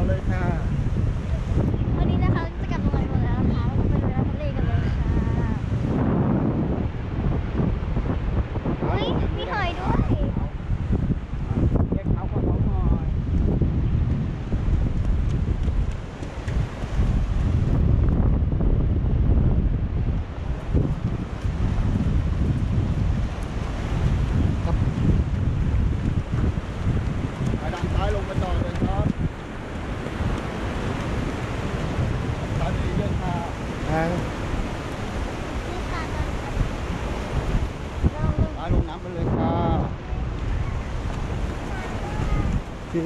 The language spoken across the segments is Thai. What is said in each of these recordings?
เลยค่ะวันนี้นะคะจะกลับโรงแรมหมดแล้วนะคะเราไปดูน้ำทะเลกันเลยค่ะอุ้ยมีหอยด้วยเรียกเขาก็เขาหน่อยไปด้านซ้ายลงไปต่อเลยครับตามนี้เยอะค่ะนี่ค่ะเราลงซ้ายลงน้ำไปเลยค่ะที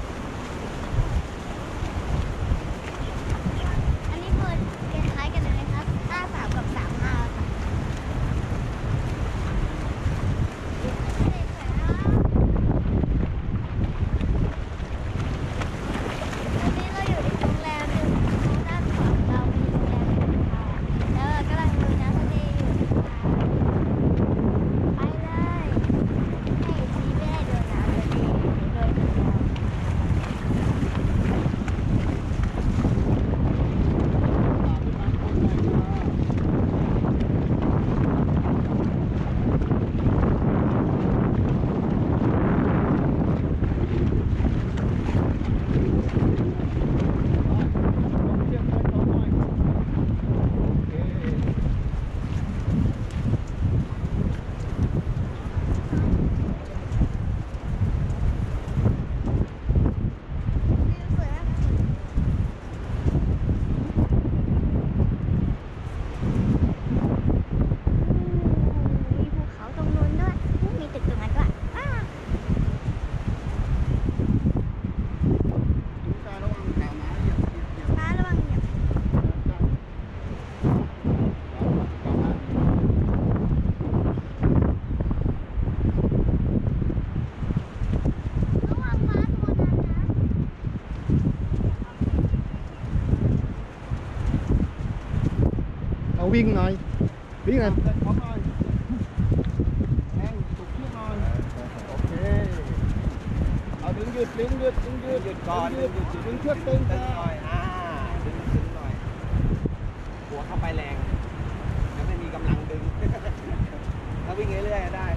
อันนี้คือคล้ายๆกันเลยนะครับ53กับ35ค่ะทะเลสวยมากตอนนี้เราอยู่ที่โรงแรมหนึ่งด้านขวาของเรามีโรงแรมหนึ่งค่ะแล้วเรากำลังดูน้ำทะเลอยู่ค่ะไปเลยให้ทีไม่ได้ดูน้ำทะเลเลยทีเดียว วิวสวยมากมีภูเขาตรงนู้นด้วยมีตึกตรงนั้นด้วยฟ้าระวังอย่าระวังม้าตัวนั้นนะเอาวิ่งหน่อยวิ่งหน่อยเอาดึงหยุดก่อนดึงเชือกตึงหน่อยดึงหน่อยหัวเข้าไปแรงแล้วไม่มีกำลังดึงถ้าวิ่งเรื่อยๆได้